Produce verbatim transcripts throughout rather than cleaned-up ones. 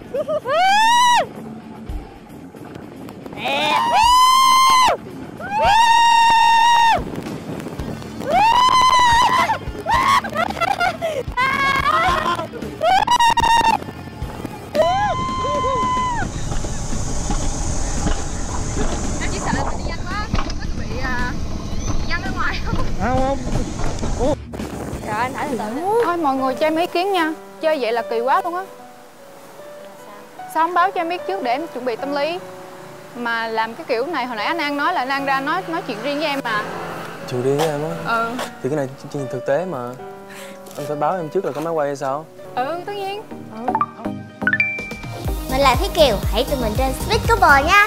Thôi mọi người cho em ý kiến nha. Chơi vậy là kỳ quá luôn á. Sao không báo cho em biết trước để em chuẩn bị tâm lý. Mà làm cái kiểu này hồi nãy anh An nói là anh An ra nói nói chuyện riêng với em mà. Chuyện riêng với em á? Ừ. Thì cái này chương trình thực tế mà. Anh phải báo em trước là có máy quay hay sao? Ừ, tất nhiên. Ừ. Mình là Thúy Kiều, hãy tụi mình trên Speed Couple nha.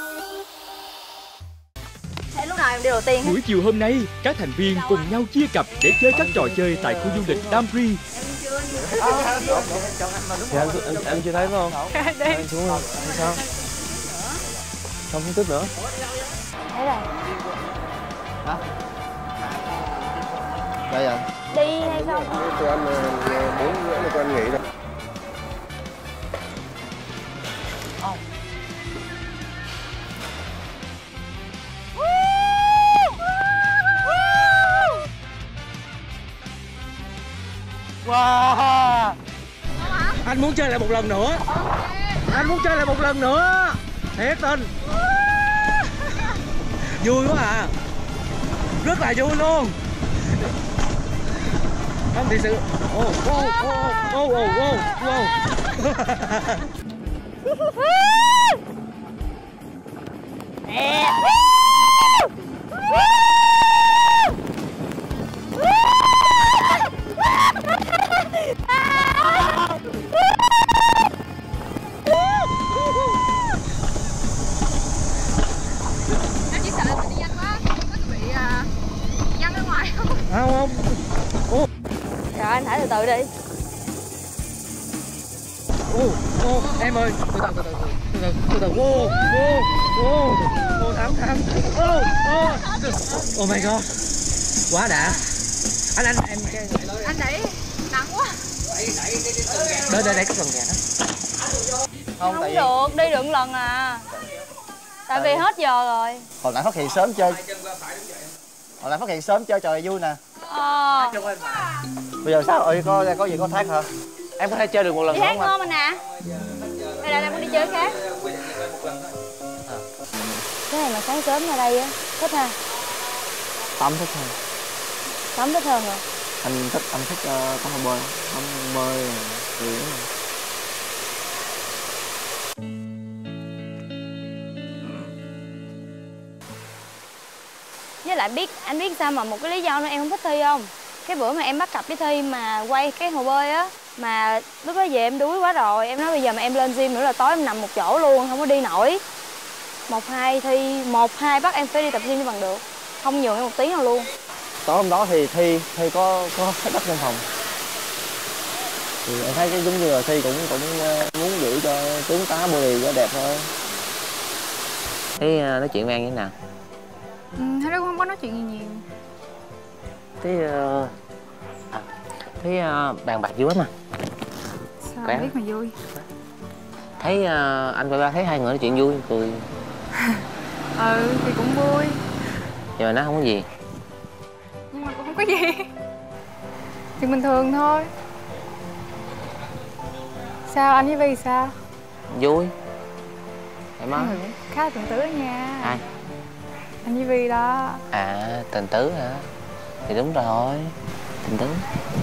Thế lúc nào em đi đầu tiên? Buổi chiều hôm nay, các thành viên cùng nhau chia cặp để chơi các trò chơi tại khu du lịch Damri. Thì em, em, em chưa thấy phải không? Đi. Em xuống không? Sao? Không không tiếp nữa. Thấy rồi. Hả? Đây à? Đi hay không? Tụi anh bốn rưỡi là tụi anh nghỉ rồi. Wow. Anh muốn chơi lại một lần nữa. Anh muốn chơi lại một lần nữa. Thiệt tình. Vui quá à. Rất là vui luôn. Không thì sự. Ô ô ô ô ô ô. Em chỉ sợ là mình đi nhanh quá, có bị văng ra ngoài không? Không không. Ô. Rồi anh thả từ từ đi. Ô ô em ơi, từ từ từ từ từ từ từ từ ô ô ô ô thắng thắng ô ô oh my god, quá đã. Anh anh em Anh đẩy nặng quá. Đây đây đây có cần kẹt đó. Không, không được, đi được lần à. Tại vì hết giờ rồi. Hồi nãy phát hiện sớm chơi. Hồi nãy phát hiện sớm chơi trò vui nè. Ờ. Bây giờ sao? Ơi có có gì có thác hả? Em có thể chơi được một lần đi nữa hát không ngon mà nè. Đây là em muốn đi chơi khác. Cái này mà sáng sớm ra đây á, thích ha. Tắm thích hơn. Tắm thích hơn rồi. Anh thích anh thích uh, tắm hồ bơi, tắm bơi rồi. Với lại biết anh biết sao mà một cái lý do nữa em không thích Thi không? Cái bữa mà em bắt cặp với Thi mà quay cái hồ bơi á, mà lúc đó về em đuối quá rồi, em nói bây giờ mà em lên gym nữa là tối em nằm một chỗ luôn, không có đi nổi. Một hai Thi, một hai bắt em phải đi tập gym cho bằng được, không nhường em một tí nào luôn. Tối hôm đó thì Thi Thi có có khách đất trong phòng. Thì em thấy cái giống như là Thi cũng cũng muốn giữ cho tướng tá body cho đẹp thôi. Thế nói chuyện với An như thế nào? Ừ, thấy đâu không có nói chuyện gì nhiều. Thế uh, à, thế uh, bàn bạc vui lắm mà. Sao anh biết mà vui? Thấy uh, anh và ba thấy hai người nói chuyện vui cười. Ừ thì cũng vui. Nhưng mà nó không có gì. Nhưng mà cũng không có gì. Chuyện bình thường thôi. Sao anh với Vi sao? Vui. Em á. Khá là tình tứ đó nha. Ai? Anh với Vi đó. À, tình tứ hả? Thì đúng rồi, tình tứ.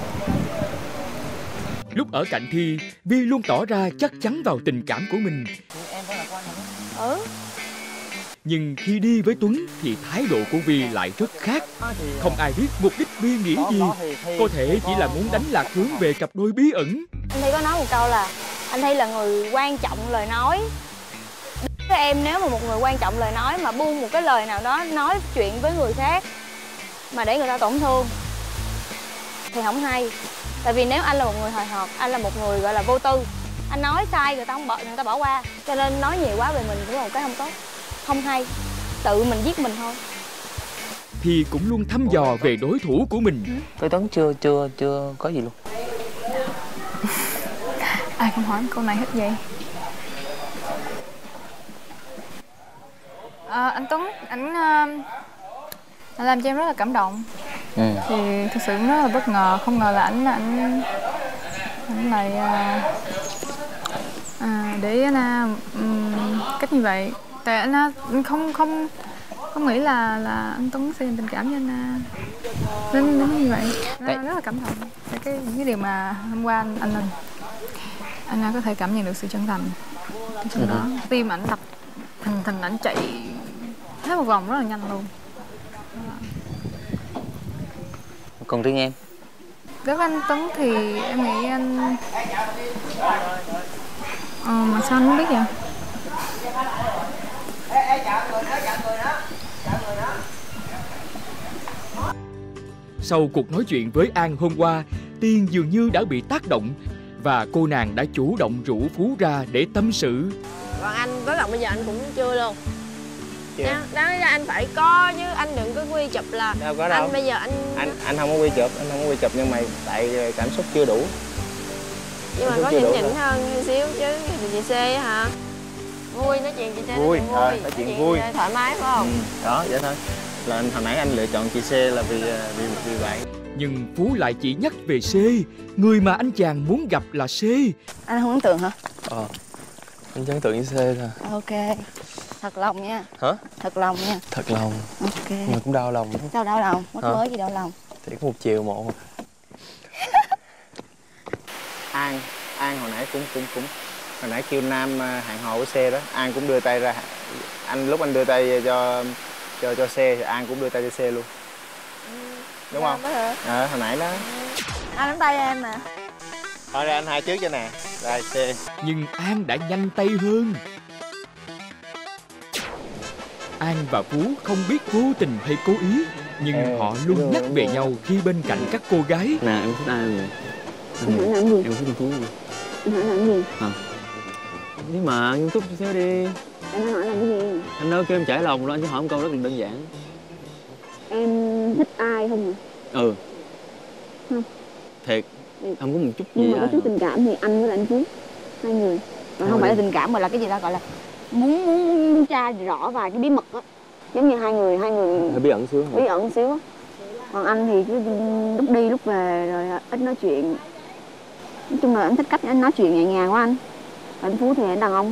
Lúc ở cạnh Thi, Vi luôn tỏ ra chắc chắn vào tình cảm của mình. Em có là con hả? Ừ. Nhưng khi đi với Tuấn thì thái độ của Vi lại rất khác. Không ai biết mục đích Vi nghĩ gì. Có thể chỉ là muốn đánh lạc hướng về cặp đôi bí ẩn. Anh Thi có nói một câu là anh Thi là người quan trọng lời nói. Với em, nếu mà một người quan trọng lời nói mà buông một cái lời nào đó nói chuyện với người khác mà để người ta tổn thương thì không hay. Tại vì nếu anh là một người hời hợt, anh là một người gọi là vô tư, anh nói sai người ta không bỏ, người ta bỏ qua. Cho nên nói nhiều quá về mình cũng là một cái không tốt, không hay. Tự mình giết mình thôi. Thì cũng luôn thăm dò về đối thủ của mình. Ừ. Với Tuấn chưa chưa chưa có gì luôn. Ai cũng hỏi câu này hết vậy. À, anh Tuấn, ảnh uh, làm cho em rất là cảm động. Ừ. Thì thực sự rất là bất ngờ, không ngờ là ảnh ảnh ảnh lại uh, à, để Anna um, cách như vậy. Tại Anna không không không nghĩ là là anh Tuấn sẽ dành tình cảm với Anna đến đến như vậy. Anna rất là cảm động. Tại cái những cái điều mà hôm qua anh anh Anna có thể cảm nhận được sự chân thành trong đó. Tim ảnh đập thành thành ảnh chạy hết một vòng rất là nhanh luôn. Còn riêng em? Đối với anh Tuấn thì em nghĩ anh ờ, mà sao anh không biết vậy? Sau cuộc nói chuyện với An hôm qua, Tiên dường như đã bị tác động và cô nàng đã chủ động rủ Phú ra để tâm sự. Còn anh tới tận bây giờ anh cũng chưa luôn. Chưa. Đáng ra anh phải có chứ, anh đừng có quy chụp là đâu có đâu. Anh bây giờ anh anh anh không có quy chụp, anh không có quy chụp nhưng mà tại cảm xúc chưa đủ. Nhưng mà có nhịn nhịn hơn một xíu chứ. Thì chị C hả? Vui, nói chuyện chị C vui, vui, à, nói chuyện vui, thoải mái phải không? Ừ, đó vậy thôi. Là anh, hồi nãy anh lựa chọn chị C là vì vì vì bạn. Nhưng Phú lại chỉ nhắc về C, người mà anh chàng muốn gặp là C. Anh không ấn tượng hả? Ờ, anh chỉ ấn tượng với C thôi. Ok, thật lòng nha. Hả? Thật lòng nha. Thật lòng. Ok. Nhưng mà cũng đau lòng. Sao đau lòng? Mất Hả? mới gì đau lòng? Thì có một chiều một. An, An hồi nãy cũng cũng cũng hồi nãy kêu Nam hẹn hò với C đó, An cũng đưa tay ra. Anh lúc anh đưa tay cho cho cho C thì An cũng đưa tay cho C luôn. Đúng không? Ờ, hồi nãy đó. Anh nắm tay em nè. Thôi ra anh hai trước cho nè. Rồi C. Nhưng An đã nhanh tay hơn. An và Phú không biết vô tình hay cố ý, nhưng Ê, họ luôn đúng nhắc rồi, về đúng nhau khi bên cạnh các cô gái. Nè em thích ai vậy? Anh hỏi làm gì? Em thích Phú gì? Anh hỏi làm gì? Hả? Nhưng mà nghiêm túc xíu đi. Anh hỏi làm cái gì? Anh đâu kêu em trải lòng đó, anh chỉ hỏi một câu rất là đơn giản. Em thích ai không hả? Ừ. Không. Thiệt. Ừ. Không có một chút gì. Nhưng mà có ai chút không? tình cảm thì anh với lại anh Phú, hai người. Mà Thôi không phải là đi. tình cảm mà là cái gì ta gọi là muốn muốn muốn tra rõ vài cái bí mật á, giống như hai người hai người Hơi bí ẩn xíu hả? bí ẩn xíu á. Còn anh thì cứ lúc đi lúc về rồi ít nói chuyện. Nói chung là anh thích cách anh nói chuyện nhẹ nhàng của anh. Còn anh Phú thì anh đàn ông.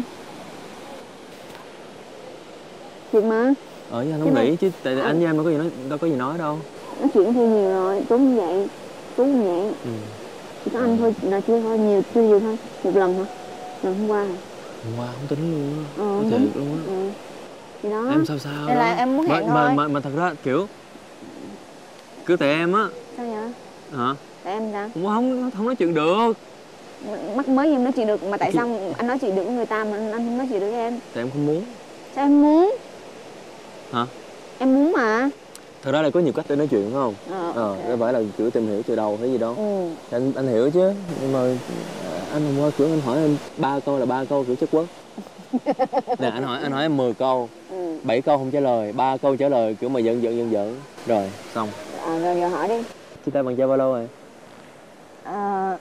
Thiệt mà. Ờ chứ anh không nghĩ chứ tại anh với em đâu có gì nói đâu có gì nói đâu. Nói chuyện thì nhiều rồi, Tuấn như vậy, Tuấn như vậy. Ừ. Chỉ có anh thôi là chưa thôi, nhiều chưa nhiều thôi. Một lần hả? Lần hôm qua hả? Hôm qua không tính luôn á. Ờ, Có đúng. thiệt luôn á. Ừ. Thì đó. Em sao sao Đây đó. là em muốn mà, hẹn mà, thôi. mà, mà thật ra kiểu cứ tại em á. Sao vậy? Hả? Tại em sao? Không không không nói chuyện được. Mắc mới em nói chuyện được mà tại sao anh nói chuyện được với người ta mà anh không nói chuyện được với em? Tại em không muốn. Sao em muốn? Hả? Em muốn mà. Thật ra là có nhiều cách để nói chuyện phải không? Ờ, Ờ, ok. đâu phải là kiểu tìm hiểu từ đầu hay gì đâu. Ừ. Anh anh hiểu chứ, nhưng mà anh hôm qua kiểu anh hỏi em ba câu là ba câu kiểu chất quất. Nè anh hỏi anh hỏi em mười câu, Ừ. bảy câu không trả lời, ba câu trả lời kiểu mà giận giận giận giận. Rồi, xong. À, rồi giờ hỏi đi. Chia tay bằng chơi bao lâu rồi? Ờ,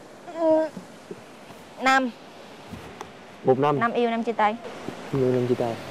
năm. Một năm. Năm yêu, năm chia tay. Yêu năm chia tay.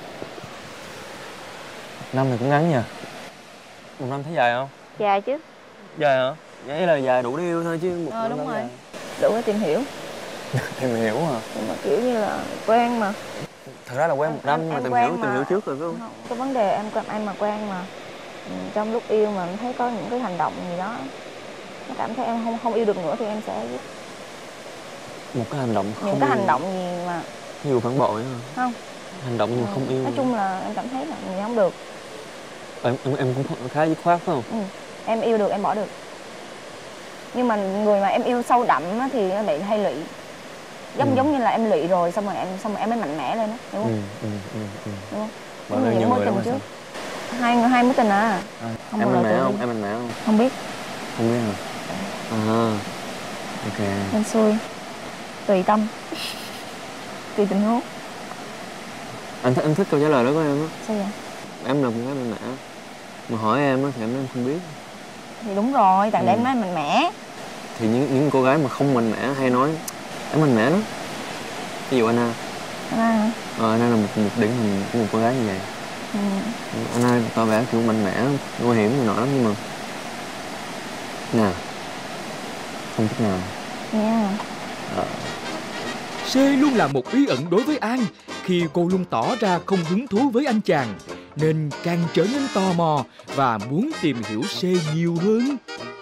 Năm này cũng ngắn nha. Một năm thấy dài không? Dài chứ. Dài hả? Vậy là dài đủ để yêu thôi chứ một Ờ, năm đúng đâu rồi. dài. Đủ để tìm hiểu. Tìm hiểu hả? Nhưng mà kiểu như là quen mà. Thật ra là quen một Em- năm em- nhưng mà em tìm quen hiểu mà. tìm hiểu trước rồi phải không? Không, cái vấn đề em quen em mà quen mà. Ừ, trong lúc yêu mà em thấy có những cái hành động gì đó nó cảm thấy em không không yêu được nữa thì em sẽ Một cái hành động không những cái yêu. hành động gì mà Nhiều phản bội hả? không. Hành động nhưng Ừ, không yêu. nói chung là em cảm thấy là mình không được. Em em, em cũng khá dứt khoát phải không? Ừ, em yêu được em bỏ được. Nhưng mà người mà em yêu sâu đậm á, thì nó bị hay lụy. Giống Ừ. giống như là em lụy rồi xong rồi em xong rồi em mới mạnh mẽ lên đó, hiểu Ừ, không? ừ, ừ, ừ. Đúng không? Bạn Giống ơi, như nhiều những mối người tình lắm trước. hay sao? Hai hai mối tình à. À, Không em bao mạnh giờ mẽ tôi không? đi. Em mạnh mẽ không? Không biết, Không biết hả? À, ok. em xui. Tùy tâm. Tùy tình huống. Anh, th anh thích câu trả lời đó của em á. Sao vậy? Em là một cái mạnh mẽ. Mà hỏi em á thì em nói em không biết. Thì đúng rồi, tại Ừ. để em nói mạnh mẽ. Thì những những cô gái mà không mạnh mẽ hay nói em mạnh mẽ lắm. Ví dụ Anna. Anna hả? Ờ, Anna là một, một điển hình của một cô gái như vậy. Ừ. Anh hai tỏ vẻ kiểu mạnh mẽ, nguy hiểm này nọ lắm nhưng mà nè, không thích nào. Nha. Ờ. C luôn là một bí ẩn đối với An khi cô luôn tỏ ra không hứng thú với anh chàng, nên càng trở nên tò mò và muốn tìm hiểu C nhiều hơn.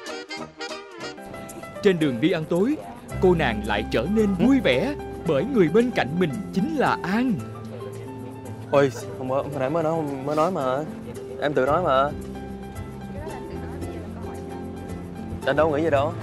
Trên đường đi ăn tối, cô nàng lại trở nên vui vẻ bởi người bên cạnh mình chính là An. Ôi, hôm bữa, hồi nãy mới nói, mới nói mà. Em tự nói mà. Anh đâu nghĩ gì đâu.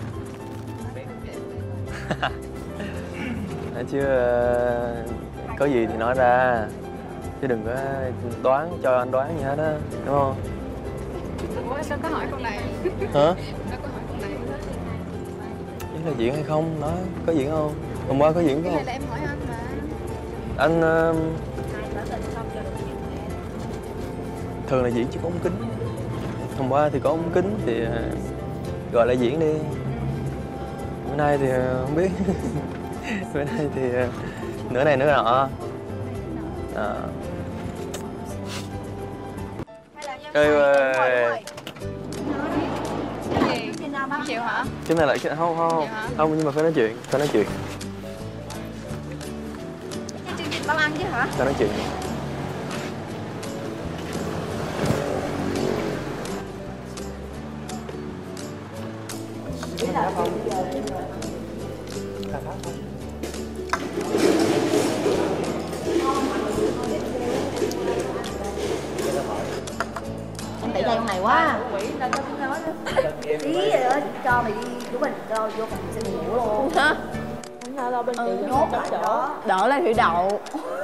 Anh chưa có gì thì nói ra. Chứ đừng có đoán, cho anh đoán gì hết á, đúng không? Ủa sao có hỏi câu này? Hả? Sao có hỏi câu này? Ý là diễn hay không? Nói, có diễn không? Hôm qua có diễn Cái không? này là em hỏi anh mà. Anh... Uh... thường là diễn chỉ có ống kính. Hôm qua thì có ống kính thì uh, gọi là diễn đi. Bữa nay thì uh, không biết. Bữa nay thì uh, nửa này nửa nọ. À. Ê, Năm triệu hả? cái này lại không không không, không nhưng mà phải nói chuyện, phải nói chuyện. Chương trình bao ăn chứ hả? Phải nói chuyện. Em bị đây con này quá. Ý rồi đó, cho mày đi của mình cho vô phòng sinh ngủ luôn. Hả? Lo bên chị nhốt lại đó. Đỡ lên thủy đậu.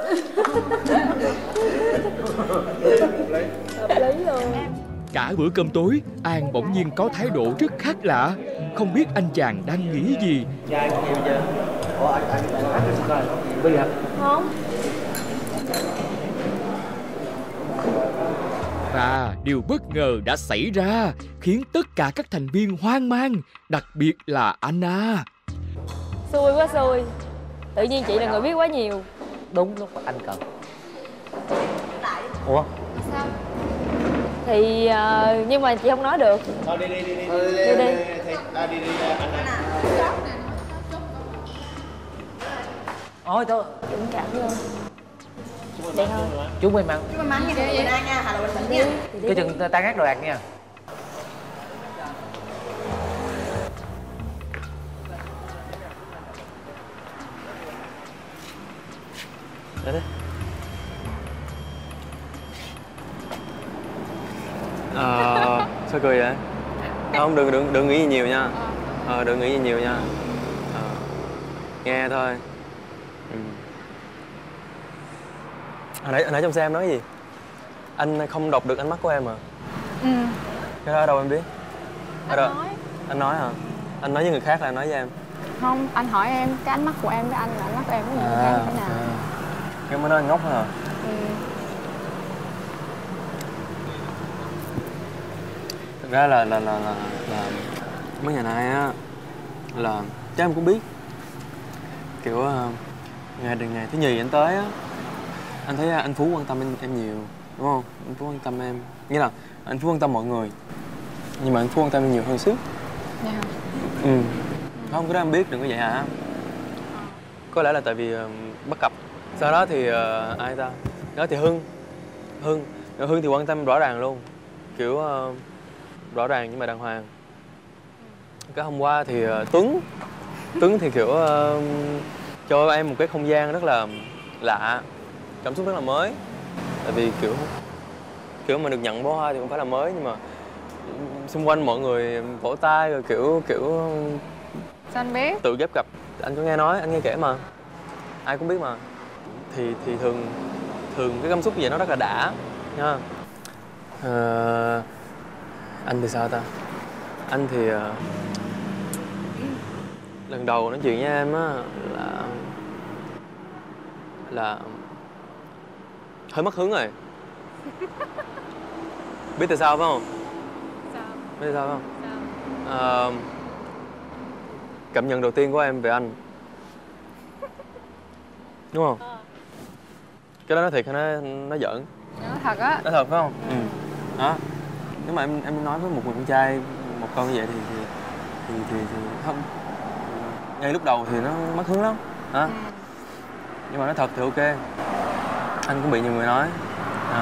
Hợp lý luôn. Cả bữa cơm tối, An bỗng nhiên có thái độ rất khác lạ. Không biết anh chàng đang nghĩ gì. Không. Và điều bất ngờ đã xảy ra, khiến tất cả các thành viên hoang mang, đặc biệt là Anna. Xui quá xui. Tự nhiên chị là người biết quá nhiều. Đúng lúc mà anh cần. Ủa? Sao? Thì uh, nhưng mà chị không nói được. Thôi đi đi đi đi. Đi đi. À, đi đi Anna. Ôi tôi Dũng cảm luôn. Vậy thôi. chú may mắn. Chú may mắn nha, đi ra nha, Hà là bình tĩnh nha. Cái chừng ta gác đồ đạc nha. Đây đấy. Ờ, sao cười vậy? Không, đừng đừng đừng nghĩ gì nhiều nha. Ờ, đừng nghĩ gì nhiều nha. Ờ, nghe thôi. Ừ. Hồi nãy, hồi nãy trong xe em nói gì? Anh không đọc được ánh mắt của em à? Ừ. Cái đó ở đâu em biết? Ở Anh đâu? nói. Anh nói hả? Anh nói với người khác là anh nói với em? Không, anh hỏi em cái ánh mắt của em với anh là ánh mắt của em với người khác như thế nào. À. Cái mới nói anh ngốc hả? Ừ. Thực ra là là là là, là mấy ngày nay á là chắc em cũng biết kiểu uh, ngày ngày thứ nhì anh tới á, anh thấy anh Phú quan tâm em, em nhiều đúng không? Anh Phú quan tâm em, nghĩa là anh Phú quan tâm mọi người nhưng mà anh Phú quan tâm em nhiều hơn xíu. Dạ hả? Ừ. Không, cái đó em biết, đừng có vậy hả? Có lẽ là tại vì uh, bất cập. Sau đó thì uh, ai ta? Đó thì Hưng Hưng Hưng thì quan tâm rõ ràng luôn, kiểu uh, rõ ràng nhưng mà đàng hoàng. Cái hôm qua thì uh, Tuấn Tuấn thì kiểu uh, cho em một cái không gian rất là lạ, cảm xúc rất là mới. Tại vì kiểu kiểu mà được nhận bó hoa thì cũng phải là mới, nhưng mà xung quanh mọi người vỗ tay rồi kiểu kiểu Sao anh biết? tự ghép cặp. Anh có nghe nói, anh nghe kể mà, ai cũng biết mà. Thì thì thường thường cái cảm xúc như vậy nó rất là đã nha. Ờ, anh thì sao ta? Anh thì uh, lần đầu nói chuyện với em á là là hơi mất hứng rồi. Biết tại sao phải không? Sao? Biết tại sao phải không? Sao? Uh, cảm nhận đầu tiên của em về anh, đúng không? Cái đó nói thiệt hay nó nó giỡn? Nói thật á. Nói thật phải không? Ừ. Đó. Nếu mà em em nói với một người con trai một câu như vậy thì thì thì thì, thì không. Ngay lúc đầu thì nó mất hứng lắm. Hả? Ừ. Nhưng mà nói thật thì ok. Anh cũng bị nhiều người nói. À,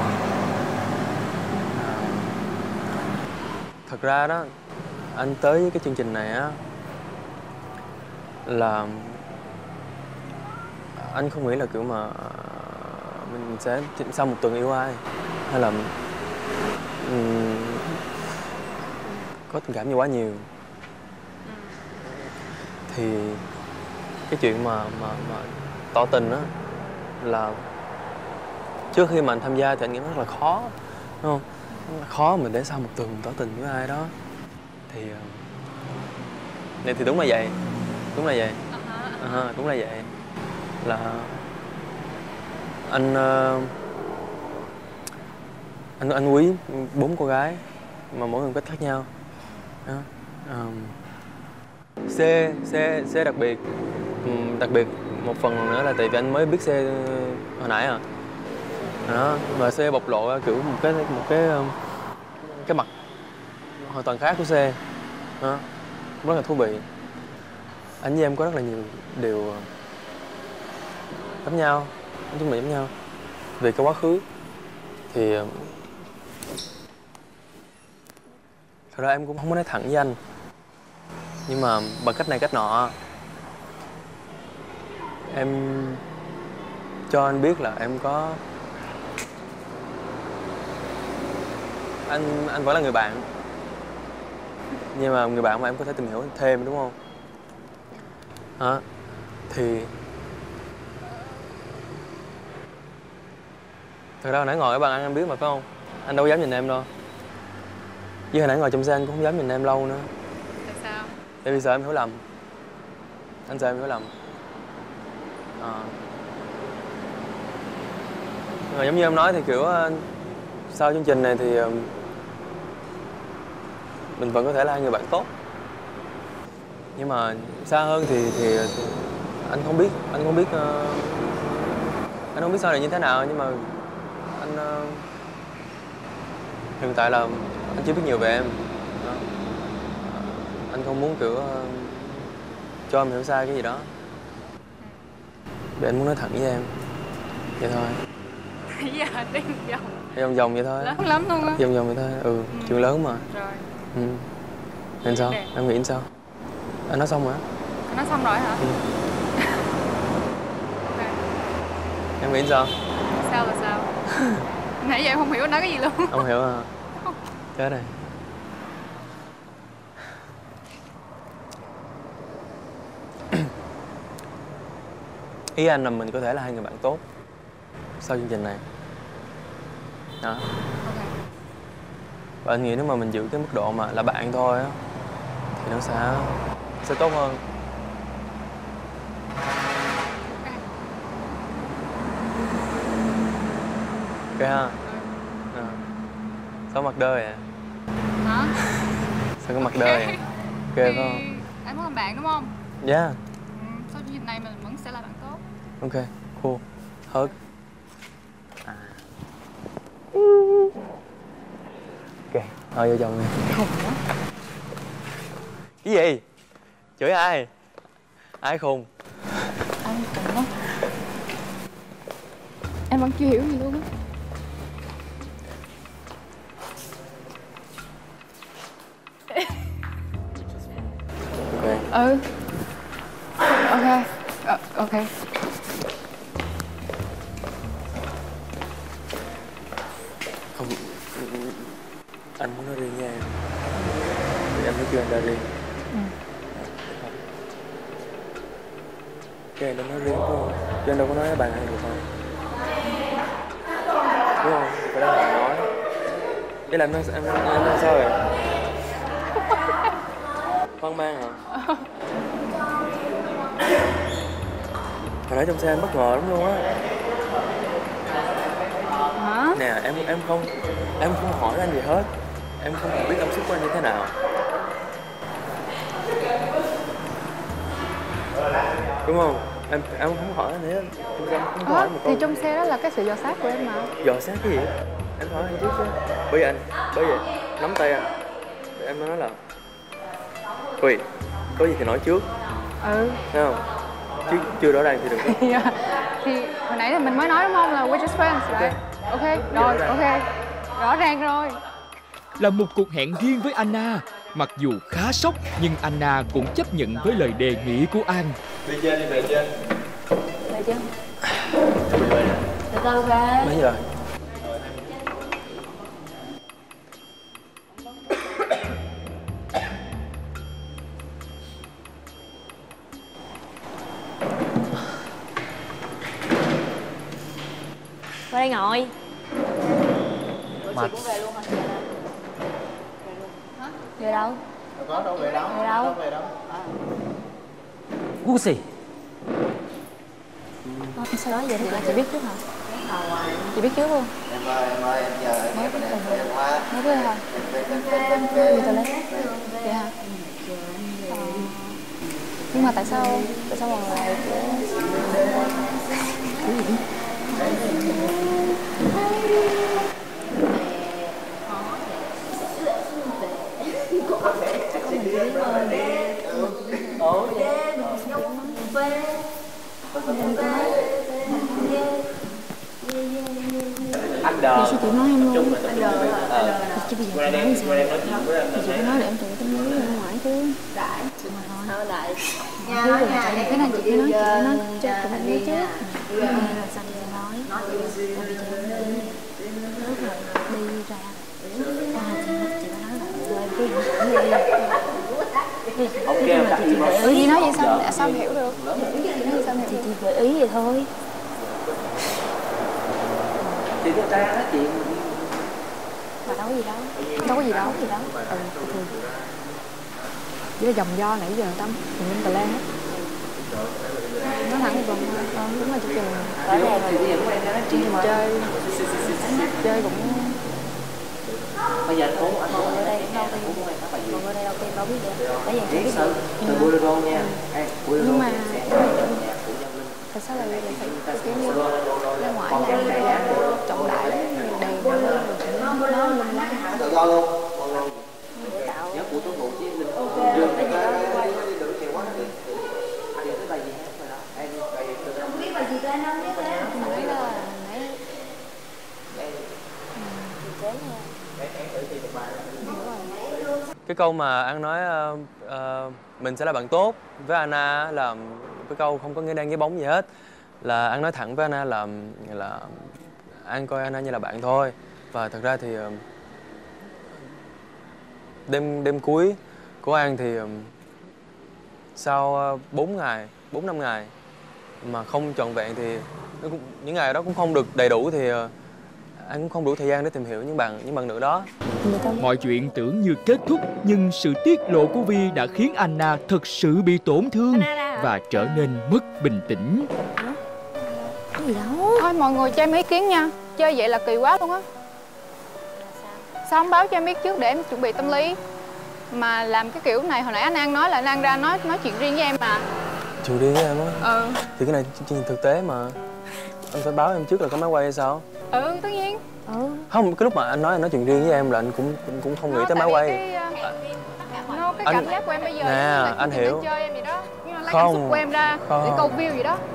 à, thật ra đó, anh tới với cái chương trình này á là anh không nghĩ là kiểu mà mình sẽ sau một tuần yêu ai hay là um, có tình cảm như quá nhiều thì cái chuyện mà mà mà tỏ tình á là trước khi mà anh tham gia thì anh nghĩ rất là khó, đúng không? Khó mà để sau một tuần tỏ tình với ai đó thì này thì đúng là vậy, đúng là vậy, à, đúng là vậy là anh uh, anh anh quý bốn cô gái mà mỗi người một cách khác nhau đó. Um, C C C đặc biệt um, đặc biệt một phần nữa là tại vì anh mới biết C hồi nãy à đó, và C bộc lộ ra kiểu một cái một cái cái mặt hoàn toàn khác của C đó, rất là thú vị. Anh với em có rất là nhiều điều giống nhau, nói chung là giống nhau về cái quá khứ thì thật ra em cũng không có nói thẳng với anh, nhưng mà bằng cách này cách nọ em cho anh biết là em có anh anh vẫn là người bạn, nhưng mà người bạn mà em có thể tìm hiểu thêm, đúng không? Đó. Thì thật ra hồi nãy ngồi ở bàn ăn em biết mà phải không? Anh đâu dám nhìn em đâu. Với hồi nãy ngồi trong xe anh cũng không dám nhìn em lâu nữa. Tại sao? Tại vì sợ em hiểu lầm. Anh sợ em hiểu lầm. À. Nhưng mà giống như em nói thì kiểu sau chương trình này thì mình vẫn có thể là hai người bạn tốt. Nhưng mà xa hơn thì, thì, thì anh không biết, anh không biết uh, anh không biết sau này như thế nào, nhưng mà anh uh, hiện tại là anh chưa biết nhiều về em. Đó. Uh, anh không muốn kiểu uh, cho em hiểu sai cái gì đó. Vì anh muốn nói thẳng với em vậy thôi. Bây giờ đi vòng vòng vòng vậy thôi. Lớn lắm luôn á. Vòng vòng vậy thôi. Ừ, ừ. Chuyện lớn mà. Rồi. Ừ. Nên sao? Đẹp. Em nghĩ sao? Anh nói xong rồi. Anh nói xong rồi hả? Ừ. Okay. Em nghĩ sao? Sao là sao? Nãy giờ em không hiểu anh nói cái gì luôn. Không hiểu hả? Chết rồi. Ý anh là mình có thể là hai người bạn tốt sau chương trình này. Đó. Okay. Và anh nghĩ nếu mà mình giữ cái mức độ mà là bạn thôi á thì nó sẽ sẽ tốt hơn. Ok ha. À. Sao mặt đơ vậy? Hả? Sao cái mặt đơ vậy? Ok phải không? Anh muốn làm bạn đúng không? Dạ. Yeah. Ừ, sau chương trình này mình vẫn sẽ là bạn tốt. Ok, cool. Hug. À. Ok, thôi vô chồng đi. Khùng quá. Cái gì? Chửi ai? Ai khùng? Ai khùng quá. Em vẫn chưa hiểu gì luôn á. Ok. Ừ. Ok. Ờ, ok. Không, anh muốn nói riêng với em. Thì em mới kêu anh ra riêng. Ừ. Cái anh đã nói riêng thôi, chứ anh đâu có nói với bạn ai được không? Đúng không? Phải là bạn nói. Ý là em nói, em, em nói sao vậy? Hoang mang hả? Hồi nãy trong xe anh bất ngờ lắm luôn á. Hả? Nè, em em không em không hỏi anh gì hết. Em không biết cảm xúc của anh như thế nào. Đúng không? em em không hỏi anh hết. Em không Ờ, hỏi một thì câu. trong xe đó là cái sự dò xét của em mà. Dò xét cái gì? Em hỏi anh trước chứ. Bởi vì anh, bởi vì nắm tay anh, em mới nói là Huy, có gì thì nói trước. Ừ. Thấy không? Chứ chưa rõ ràng thì đừng có. Yeah. Thì hồi nãy là mình mới nói đúng không, là we're just friends, right? Ok, rồi, ok. Rõ ràng rồi. Là một cuộc hẹn riêng với Anna. Mặc dù khá sốc nhưng Anna cũng chấp nhận với lời đề nghị của An. Đi chơi đi, về chơi. Về chưa? Chuẩn bị về nè. Từ từ về. Mấy giờ? Qua đây ngồi. Chị cũng về luôn hả? Về đâu? Đâu có đâu về đâu. Về đâu? Đâu về đâu. Gucci. Ờ, sao nói vậy thì chị biết trước hả? Chị biết trước luôn. Em ơi, em ơi, em chờ em nghe bên em em quá. Nói với hả? Gì tôi lấy? Vậy hả? Ờ. Nhưng mà tại sao tại sao mọi người lại Anh đờ. chị nói em luôn. Anh đờ là chứ bây giờ chị nói sao? Thì chị phải nói để em chuẩn tâm lý ra ngoài chứ. Đại. Mà thôi. Đại. Chứ đừng tại vì cái này chị phải nói chị phải nói cho tụi mình biết chứ. Rồi sao chị nói? Tại vì chị đi lúc mà đi ra à, chị chị phải nói là về cái gì Ok em đặt gì gợi ý nói vậy sao sao em hiểu được? Thì chị gợi ý vậy thôi. Chị có ta nói chuyện. Mà đâu có gì đâu. Đâu có gì đâu, gì đâu. Ừ, thường. Với là dòng do nãy giờ tâm mình lên tà lan hết. Nói thẳng thì vòng thôi. Ờ, đúng là chị Trừng. Rõ ràng rồi. Chị chơi. Chơi cũng. Bây giờ anh uống, anh uống. Ở đây cũng đâu đi. Còn ở đây đâu tìm đâu biết vậy. Bởi vậy chị biết Từ từ Bolero nha. Nhưng mà tại sao lại vậy? Phải kiểu như ra ngoài này trọng đại đèn nó nó mình lá Tự do luôn. tạo Nhớ của tôi ngủ chứ linh. ok Dương cái gì đó quay anh cái bài gì hát rồi đó. Em bài gì tôi không biết bài gì tên không biết thế mà nói là nãy Cái câu mà An nói uh, uh, mình sẽ là bạn tốt với Anna là cái câu không có nghĩa đen nghĩa bóng gì hết. Là An nói thẳng với Anna là là An coi Anna như là bạn thôi. Và thật ra thì uh, đêm đêm cuối của An thì uh, sau bốn ngày, bốn năm ngày mà không trọn vẹn thì nó cũng, những ngày đó cũng không được đầy đủ thì uh, An cũng không đủ thời gian để tìm hiểu những bạn những bạn nữ đó. Mọi chuyện tưởng như kết thúc nhưng sự tiết lộ của Vi đã khiến Anna thật sự bị tổn thương và trở nên mất bình tĩnh. cái gì đâu. Thôi mọi người cho em ý kiến nha. Chơi vậy là kỳ quá luôn á. Sao không báo cho em biết trước để em chuẩn bị tâm lý? Mà làm cái kiểu này hồi nãy anh An nói là anh An ra nói nói chuyện riêng với em mà. Chuyện riêng với em á? Ừ. Thì cái này chương trình thực tế mà. Anh phải báo em trước là có máy quay hay sao? Ừ, tất nhiên. Ừ. Không, cái lúc mà anh nói anh nói chuyện riêng với em là anh cũng cũng, cũng không nghĩ No, tới máy quay. Cái, uh, no, cái Anh- cảm giác của em bây giờ nè, là anh chương trình hiểu. đang chơi em vậy đó. Nhưng mà lấy Không, cảm xúc của em ra không. để câu view vậy đó.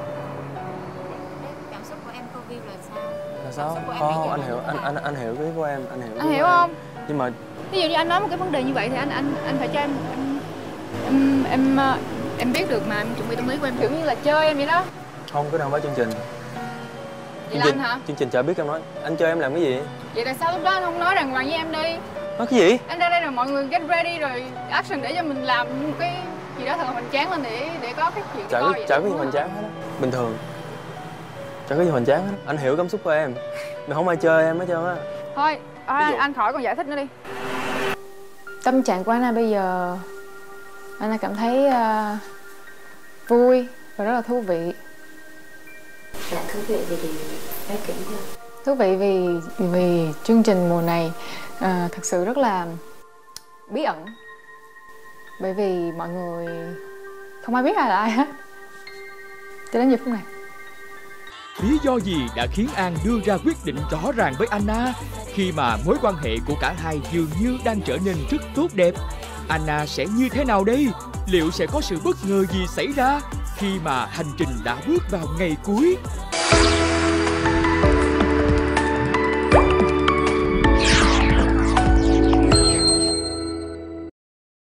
Cảm xúc của em câu view là sao? Là sao? Cảm xúc của em Không, bây giờ anh là hiểu, như thế anh nào? anh anh hiểu cái ý của em, anh hiểu. cái Anh ý hiểu của em. không? Nhưng mà Ví dụ như anh nói một cái vấn đề như vậy thì anh anh anh phải cho em em em em, uh, em biết được mà em chuẩn bị tâm lý của em kiểu như là chơi em vậy đó. không, cái nào phải chương trình. Vậy Chương là trình, anh hả? chương trình chả biết em nói. Anh chơi em làm cái gì? Vậy tại sao lúc đó anh không nói đàng hoàng với em đi? Nói cái gì? Anh ra đây rồi mọi người get ready rồi action để cho mình làm một cái gì đó thật là hoành tráng lên để để có cái chuyện Chả coi có vậy chả đó, có gì đúng hoành không? tráng hết á. Bình thường. Chả có gì hoành tráng hết á. Anh hiểu cảm xúc của em. Mà không ai chơi em hết trơn á. Thôi, à, Ví dụ. anh khỏi còn giải thích nữa đi. Tâm trạng của Anna bây giờ, Anna cảm thấy uh, vui và rất là thú vị. Là thú vị vì thì nói kỹ thôi. Thú vị vì vì chương trình mùa này uh, thật sự rất là bí ẩn. Bởi vì mọi người không ai biết ai là ai hết. cho đến giờ phút này. Lý do gì đã khiến An đưa ra quyết định rõ ràng với Anna khi mà mối quan hệ của cả hai dường như đang trở nên rất tốt đẹp? Anna sẽ như thế nào đây? Liệu sẽ có sự bất ngờ gì xảy ra khi mà hành trình đã bước vào ngày cuối?